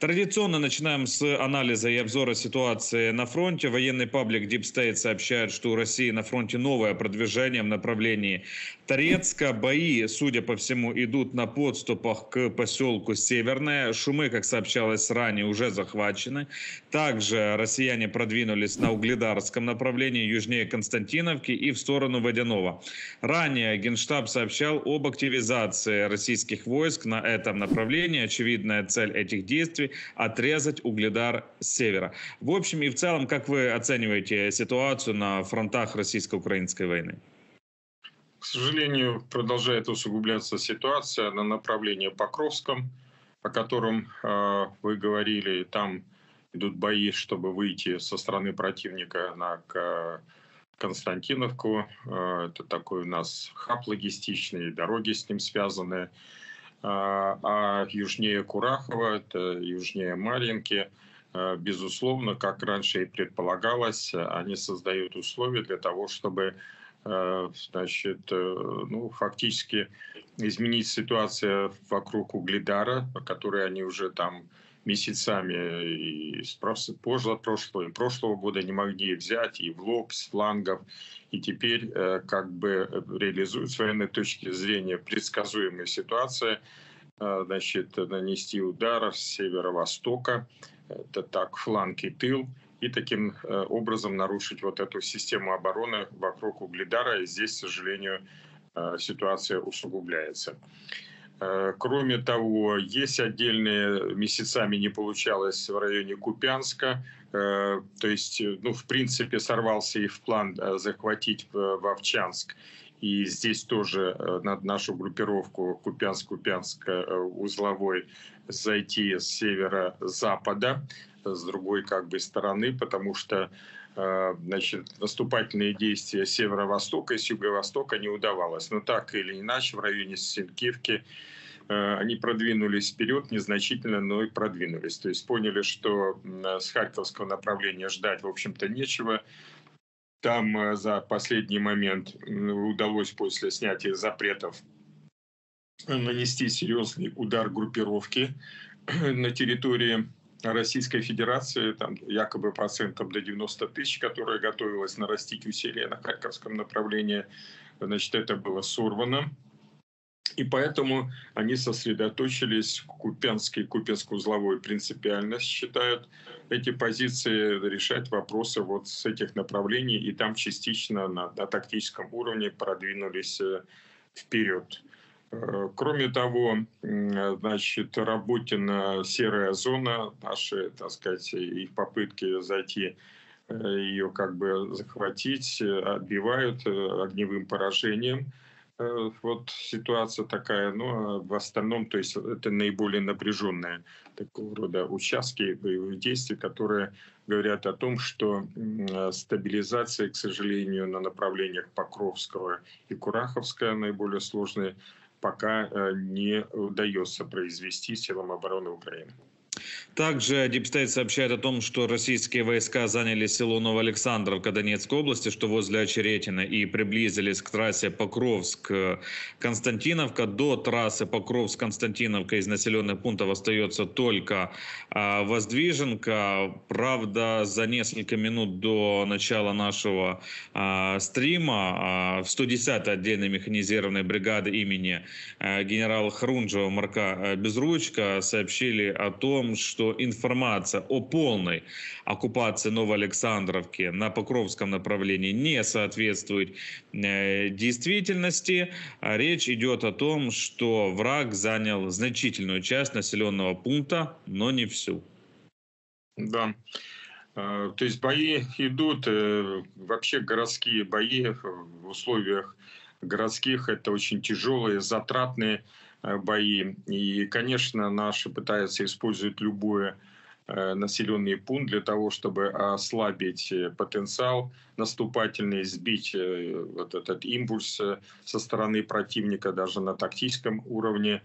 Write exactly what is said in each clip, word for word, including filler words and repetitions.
Традиционно начинаем с анализа и обзора ситуации на фронте. Военный паблик Deep State сообщает, что у России на фронте новое продвижение в направлении Торецка. Бои, судя по всему, идут на подступах к поселку Северное. Шумы, как сообщалось ранее, уже захвачены. Также россияне продвинулись на Угледарском направлении, южнее Константиновки и в сторону Водяного. Ранее Генштаб сообщал об активизации российских войск на этом направлении. Очевидная цель этих действий – отрезать Угледар с севера. В общем и в целом, как вы оцениваете ситуацию на фронтах российско-украинской войны? К сожалению, продолжает усугубляться ситуация на направлении Покровском, о котором э, вы говорили. Там идут бои, чтобы выйти со стороны противника на к, Константиновку. Э, это такой у нас хаб логистичный, дороги с ним связаны. А южнее Курахова, это южнее Марьинки, безусловно, как раньше и предполагалось, они создают условия для того, чтобы, значит, ну, фактически изменить ситуацию вокруг Угледара, который они уже там месяцами и с позапрошлого и прошлого года не могли взять и в лоб, с флангов, и теперь как бы реализуют с военной точки зрения предсказуемая ситуация, значит, нанести удар с северо-востока, это так, фланг и тыл, и таким образом нарушить вот эту систему обороны вокруг Угледара, и здесь, к сожалению, ситуация усугубляется. Кроме того, есть отдельные, месяцами не получалось в районе Купянска, то есть, ну, в принципе, сорвался и в план захватить Вовчанск. И здесь тоже на нашу группировку Купянск-Купянск-узловой зайти с северо-запада, с другой как бы стороны, потому что, значит, наступательные действия с северо-востока и с юго-востока не удавалось. Но так или иначе в районе Синкивки они продвинулись вперед незначительно, но и продвинулись. То есть поняли, что с харьковского направления ждать, в общем-то, нечего. Там за последний момент удалось после снятия запретов нанести серьезный удар группировки на территории Российской Федерации, там якобы процентов до девяноста тысяч, которая готовилась нарастить усилия на Харьковском направлении, значит, это было сорвано. И поэтому они сосредоточились в Купянске, Купянск-узловой принципиально считают эти позиции, решать вопросы вот с этих направлений, и там частично на, на тактическом уровне продвинулись вперед. Кроме того, значит, Работина серая зона, наши, так сказать, их попытки зайти, ее как бы захватить, отбивают огневым поражением. Вот ситуация такая, но в остальном, то есть это наиболее напряженные такого рода участки боевых действий, которые говорят о том, что стабилизация, к сожалению, на направлениях Покровского и Кураховская наиболее сложные, пока не удается произвести силам обороны Украины. Также Deep State сообщает о том, что российские войска заняли село Новоалександровка Донецкой области, что возле Очеретина, и приблизились к трассе Покровск-Константиновка. До трассы Покровск-Константиновка из населенных пунктов остается только а, Воздвиженка. Правда, за несколько минут до начала нашего а, стрима а, в сто десятой отдельной механизированной бригады имени а, генерала Харунжева Марка Безручка сообщили о том, что информация о полной оккупации Новоалександровки на Покровском направлении не соответствует э, действительности. Речь идет о том, что враг занял значительную часть населенного пункта, но не всю. Да. То есть бои идут, вообще городские бои в условиях городских — это очень тяжелые, затратные бои. И, конечно, наши пытаются использовать любой населенный пункт для того, чтобы ослабить потенциал наступательный, сбить вот этот импульс со стороны противника даже на тактическом уровне.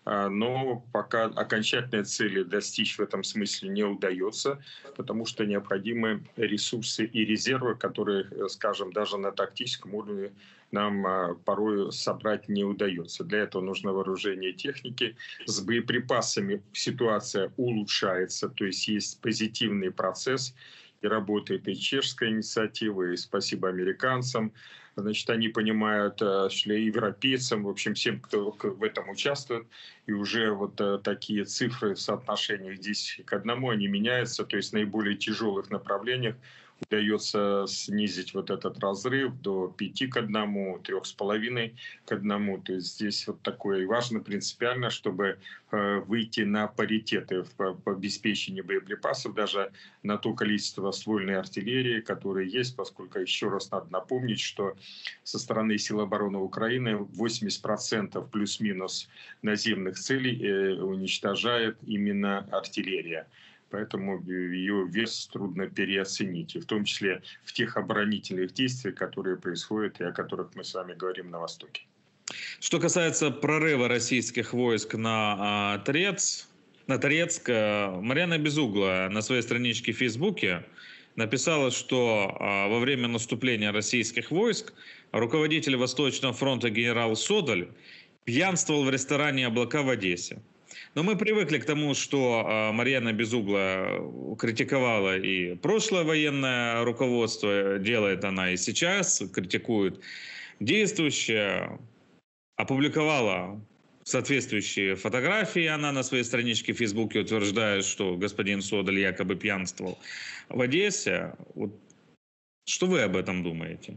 Но пока окончательной цели достичь в этом смысле не удается, потому что необходимы ресурсы и резервы, которые, скажем, даже на тактическом уровне нам а, порой собрать не удается. Для этого нужно вооружение и техники. С боеприпасами ситуация улучшается, то есть есть позитивный процесс, и работает и чешская инициатива, и спасибо американцам. Значит, они понимают, э, что и европейцам, в общем, всем, кто к- в этом участвует, и уже вот э, такие цифры в соотношениях десять к одному, они меняются, то есть в наиболее тяжелых направлениях удается снизить вот этот разрыв до пяти к одному, трех с половиной к одному. То есть здесь вот такое и важно принципиально, чтобы э, выйти на паритеты в по- по обеспечении боеприпасов, даже на то количество ствольной артиллерии, которое есть, поскольку еще раз надо напомнить, что со стороны сил обороны Украины восемьдесят процентов плюс-минус наземных целей э, уничтожает именно артиллерия. Поэтому ее вес трудно переоценить, и в том числе в тех оборонительных действиях, которые происходят и о которых мы с вами говорим на Востоке. Что касается прорыва российских войск на а, Торец, на Торецк, э, Марьяна Безугла на своей страничке в Фейсбуке написала, что а, во время наступления российских войск руководитель Восточного фронта генерал Содоль пьянствовал в ресторане «Облака» в Одессе. Но мы привыкли к тому, что а, Марьяна Безугла критиковала и прошлое военное руководство, делает она и сейчас, критикует действующее, опубликовала соответствующие фотографии. Она на своей страничке в Фейсбуке утверждает, что господин Содоль якобы пьянствовал в Одессе. Вот что вы об этом думаете?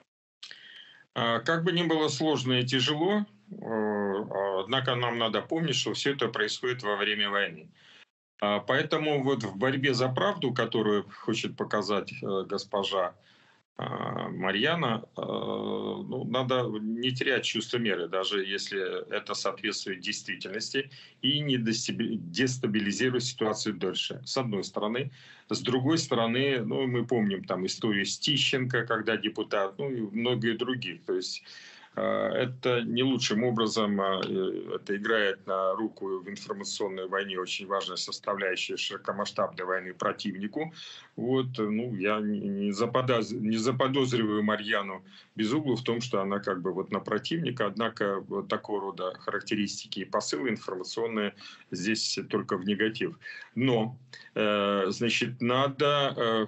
А, Как бы ни было сложно и тяжело, э, однако нам надо помнить, что все это происходит во время войны. А, Поэтому вот в борьбе за правду, которую хочет показать э, госпожа а, Марьяна, э, ну, надо не терять чувство меры, даже если это соответствует действительности, и не дестаби- дестабилизирует ситуацию дольше. С одной стороны. С другой стороны, ну, мы помним там историю с Тищенко, когда депутат, ну и многие других. То есть э, это не лучшим образом, а, э, это играет на руку в информационной войне, очень важная составляющая широкомасштабной войны противнику. Вот, э, ну, я не, не заподоз- не заподозриваю Марьяну Безуглу в том, что она как бы вот на противника, однако вот такого рода характеристики и посылы информационные здесь только в негатив. Но, э, значит, надо э,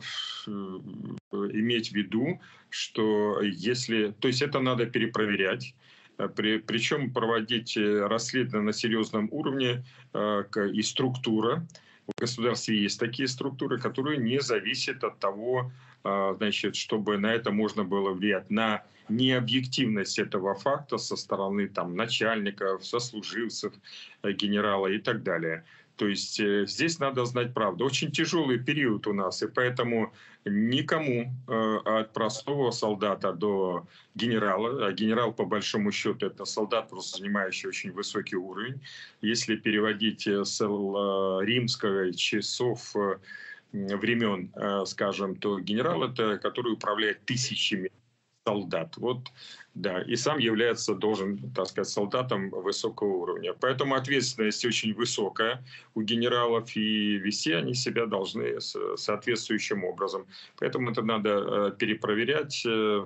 э, иметь в виду, что если... То есть это надо перепроверять, э, при, причем проводить э, расследование на серьезном уровне э, к- и структура. В государстве есть такие структуры, которые не зависят от того, а, значит, чтобы на это можно было влиять, на необъективность этого факта со стороны там, начальников, сослуживцев, э, генерала и так далее. То есть э, здесь надо знать правду. Очень тяжелый период у нас, и поэтому никому э, от простого солдата до генерала, а генерал по большому счету это солдат, просто занимающий очень высокий уровень, если переводить э, с э, римского часов э, времен, э, скажем, то генерал это который управляет тысячами солдат. Вот, да, и сам является, должен, так сказать, солдатом высокого уровня. Поэтому ответственность очень высокая у генералов, и вести они себя должны с- соответствующим образом. Поэтому это надо э, перепроверять, э,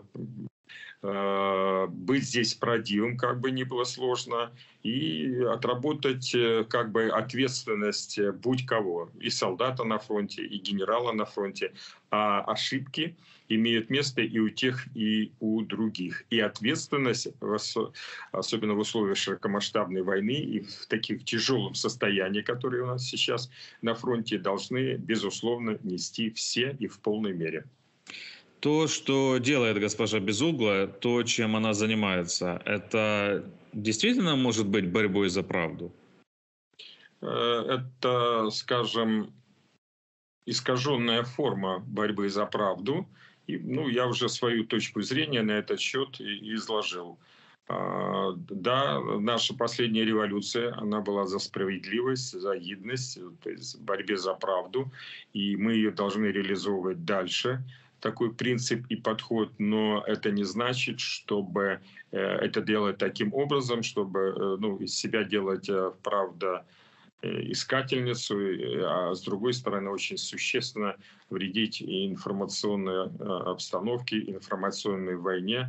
э, быть здесь правдивым, как бы ни было сложно, и отработать э, как бы ответственность э, будь кого, и солдата на фронте, и генерала на фронте. А ошибки имеют место и у тех, и у других. И ответственность, в ос- особенно в условиях широкомасштабной войны и в таких тяжелом состоянии, которые у нас сейчас на фронте, должны, безусловно, нести все и в полной мере. То, что делает госпожа Безугла, то, чем она занимается, это действительно может быть борьбой за правду? Э, Это, скажем, искаженная форма борьбы за правду. И, ну, я уже свою точку зрения на этот счет и- изложил. А, Да, наша последняя революция, она была за справедливость, за гидность, э, то есть в борьбе за правду, и мы ее должны реализовывать дальше. Такой принцип и подход, но это не значит, чтобы э, это делать таким образом, чтобы э, ну, из себя делать э, правда э, искательницу, э, а с другой стороны очень существенно вредить и информационной э, обстановке, информационной войне,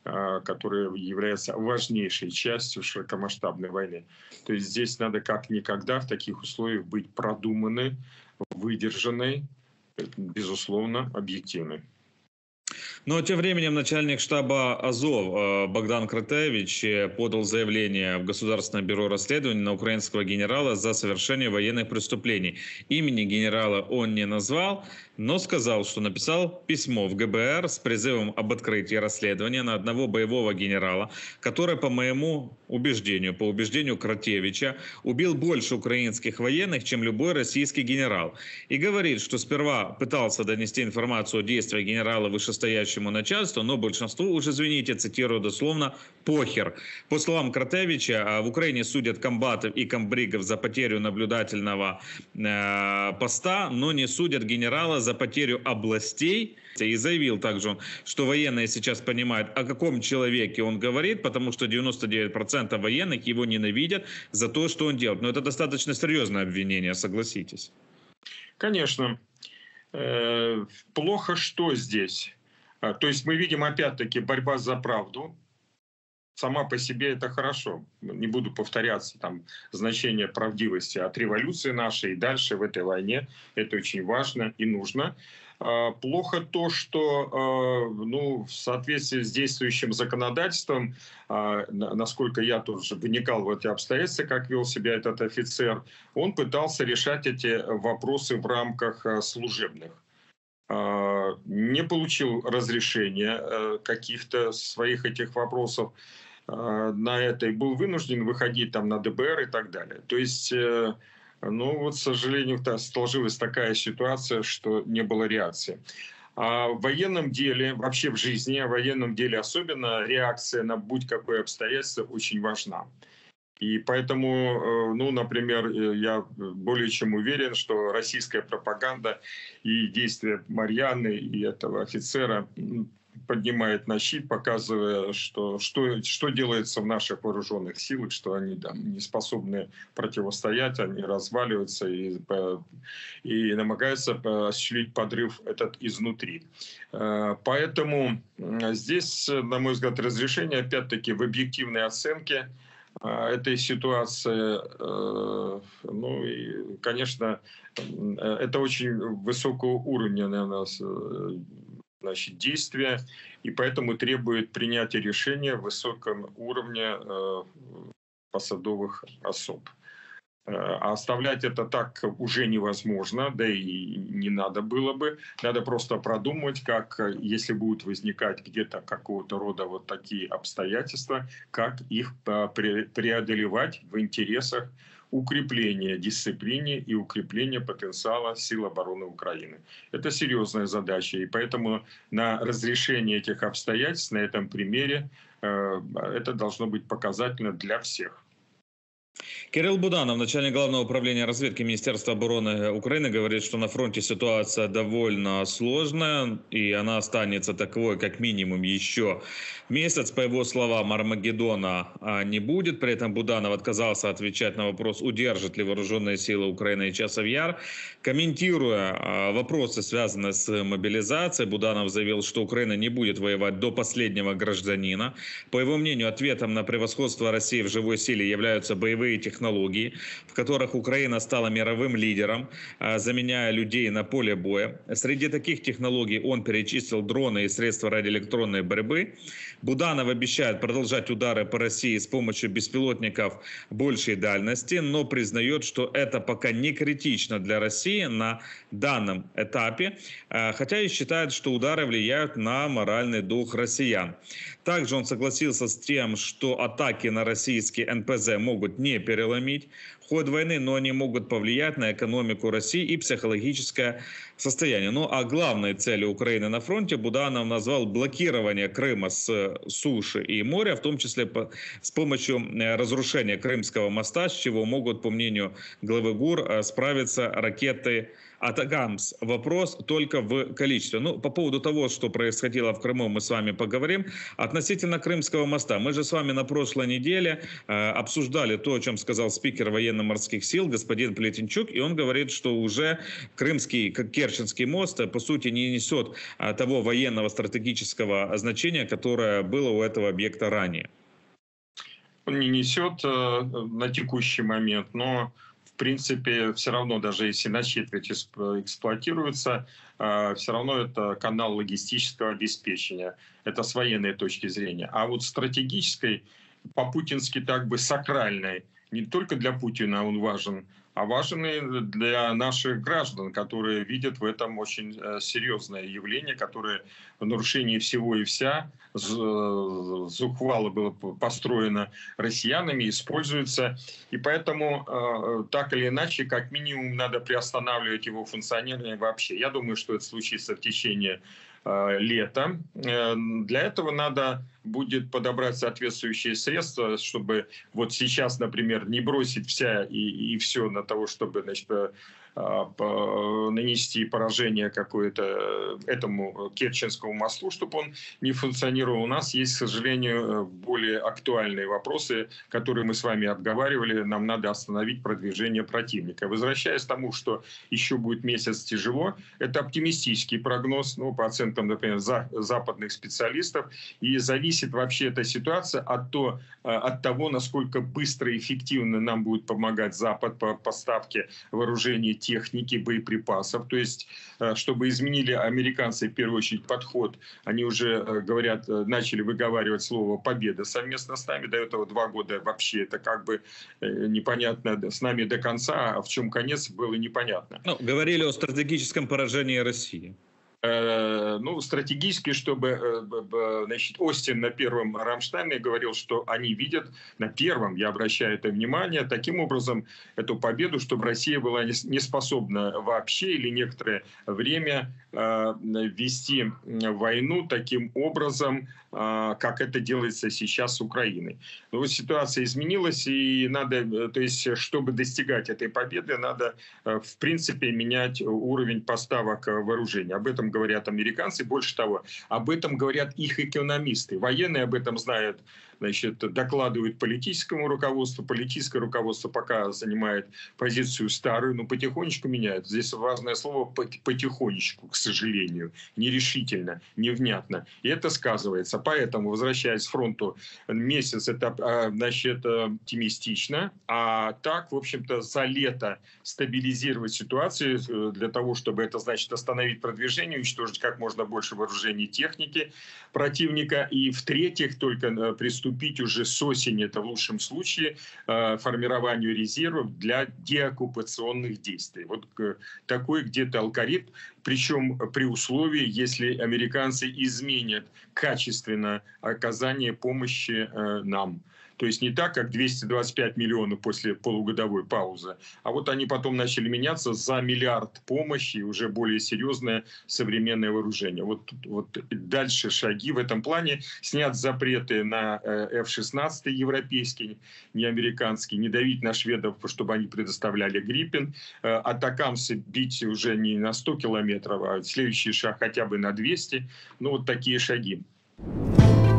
которая является важнейшей частью широкомасштабной войны. То есть здесь надо как никогда в таких условиях быть продуманной, выдержанной, безусловно, объективной. Но тем временем начальник штаба Азов Богдан Кратевич подал заявление в Государственное бюро расследований на украинского генерала за совершение военных преступлений. Имени генерала он не назвал, но сказал, что написал письмо в ГБР с призывом об открытии расследования на одного боевого генерала, который, по моему убеждению, по убеждению Кратевича, убил больше украинских военных, чем любой российский генерал. И говорит, что сперва пытался донести информацию о действиях генерала вышестоящему начальству, но большинству, уж извините, цитирую дословно, похер. По словам Кратевича, в Украине судят комбатов и комбригов за потерю наблюдательного э, поста, но не судят генерала за потерю областей. И заявил также он, что военные сейчас понимают, о каком человеке он говорит, потому что девяносто девять процентов военных его ненавидят за то, что он делает. Но это достаточно серьезное обвинение, согласитесь. Конечно. Плохо что здесь? То есть мы видим опять-таки борьба за правду. Сама по себе это хорошо. Не буду повторяться, там, значение правдивости от революции нашей и дальше в этой войне. Это очень важно и нужно. Плохо то, что ну, в соответствии с действующим законодательством, насколько я тоже вникал в эти обстоятельства, как вел себя этот офицер, он пытался решать эти вопросы в рамках служебных. Не получил разрешения каких-то своих этих вопросов на это и был вынужден выходить там на ДБР и так далее. То есть, ну вот, к сожалению, сложилась такая ситуация, что не было реакции. А в военном деле, вообще в жизни, в военном деле особенно, реакция на будь какое обстоятельство очень важна. И поэтому, ну, например, я более чем уверен, что российская пропаганда и действия Марьяны и этого офицера поднимает на щит, показывая, что, что, что делается в наших вооруженных силах, что они там не способны противостоять, они разваливаются и, и намагаются осуществить подрыв этот изнутри. Поэтому здесь, на мой взгляд, разрешение опять-таки в объективной оценке этой ситуации, ну и, конечно, это очень высокого уровня, наверное, значит, действия, и поэтому требует принятия решения в высоком уровне посадовых особ. А оставлять это так уже невозможно, да и не надо было бы. Надо просто продумать, как, если будут возникать где-то какого-то рода вот такие обстоятельства, как их преодолевать в интересах укрепления дисциплины и укрепления потенциала сил обороны Украины. Это серьезная задача, и поэтому на разрешение этих обстоятельств на этом примере это должно быть показательно для всех. Кирилл Буданов, начальник Главного управления разведки Министерства обороны Украины, говорит, что на фронте ситуация довольно сложная, и она останется таковой как минимум еще месяц. По его словам, Армагеддона не будет. При этом Буданов отказался отвечать на вопрос, удержат ли вооруженные силы Украины Часов Яр. Комментируя вопросы, связанные с мобилизацией, Буданов заявил, что Украина не будет воевать до последнего гражданина. По его мнению, ответом на превосходство России в живой силе являются боевые технологии, в которых Украина стала мировым лидером, заменяя людей на поле боя. Среди таких технологий он перечислил дроны и средства радиоэлектронной борьбы. Буданов обещает продолжать удары по России с помощью беспилотников большей дальности, но признает, что это пока не критично для России на данном этапе, хотя и считает, что удары влияют на моральный дух россиян. Также он согласился с тем, что атаки на российские эн пэ зэ могут не переломить ход войны, но они могут повлиять на экономику России и психологическое состояние. Ну а главной целью Украины на фронте Буданов назвал блокирование Крыма с суши и моря, в том числе с помощью разрушения Крымского моста, с чего могут, по мнению главы ГУР, справиться ракеты «Атакамс». Вопрос только в количестве. Ну, по поводу того, что происходило в Крыму, мы с вами поговорим. Относительно Крымского моста. Мы же с вами на прошлой неделе э, обсуждали то, о чем сказал спикер военного военно-морских сил, господин Плетенчук, и он говорит, что уже Крымский, как Керченский мост, по сути, не несет того военного стратегического значения, которое было у этого объекта ранее. Он не несет э, на текущий момент, но в принципе все равно, даже если на четверть эксплуатируется, э, все равно это канал логистического обеспечения. Это с военной точки зрения. А вот стратегической, по-путински так бы сакральной, не только для Путина он важен, а важен и для наших граждан, которые видят в этом очень серьезное явление, которое в нарушении всего и вся зухвало было построено россиянами, используется. И поэтому так или иначе, как минимум, надо приостанавливать его функционирование вообще. Я думаю, что это случится в течение лета. Для этого надо будет подобрать соответствующие средства, чтобы вот сейчас, например, не бросить вся и, и все на того, чтобы, значит, нанести поражение какое-то этому Керченскому мосту, чтобы он не функционировал. У нас есть, к сожалению, более актуальные вопросы, которые мы с вами обговаривали. Нам надо остановить продвижение противника. Возвращаясь к тому, что еще будет месяц тяжело, это оптимистический прогноз, ну, по оценкам, например, за, западных специалистов, и зависит вообще эта ситуация от, то, от того, насколько быстро и эффективно нам будет помогать Запад по поставке вооружений, техники, боеприпасов. То есть, чтобы изменили американцы, в первую очередь, подход, они уже говорят, начали выговаривать слово «победа» совместно с нами. До этого два года вообще это как бы непонятно с нами до конца, а в чем конец, было непонятно. Ну, говорили о стратегическом поражении России. Ну, стратегически, чтобы, значит, Остин на первом Рамштайне говорил, что они видят на первом, я обращаю это внимание, таким образом эту победу, чтобы Россия была не способна вообще или некоторое время вести войну таким образом, как это делается сейчас с Украиной. Но вот ситуация изменилась, и надо, то есть, чтобы достигать этой победы, надо, в принципе, менять уровень поставок вооружений. Об этом говорят американцы. Больше того, об этом говорят их экономисты. Военные об этом знают, значит, докладывают политическому руководству. Политическое руководство пока занимает позицию старую, но потихонечку меняет. Здесь важное слово «потихонечку», к сожалению. Нерешительно, невнятно. И это сказывается. Поэтому, возвращаясь к фронту, месяц это, значит, оптимистично. А так, в общем-то, за лето стабилизировать ситуацию для того, чтобы это, значит, остановить продвижение, уничтожить как можно больше вооружений и техники противника. И в-третьих, только приступить уже с осени, это в лучшем случае, формированию резервов для деоккупационных действий. Вот такой где-то алгоритм, причем при условии, если американцы изменят качественно оказание помощи нам. То есть не так, как двести двадцать пять миллионов после полугодовой паузы, а вот они потом начали меняться за миллиард помощи, уже более серьезное современное вооружение. Вот, вот дальше шаги в этом плане. Снят запреты на эф шестнадцать европейский, не американский, не давить на шведов, чтобы они предоставляли Гриппен. Атакамсы бить уже не на сто километров, а следующий шаг хотя бы на двести. Ну вот такие шаги.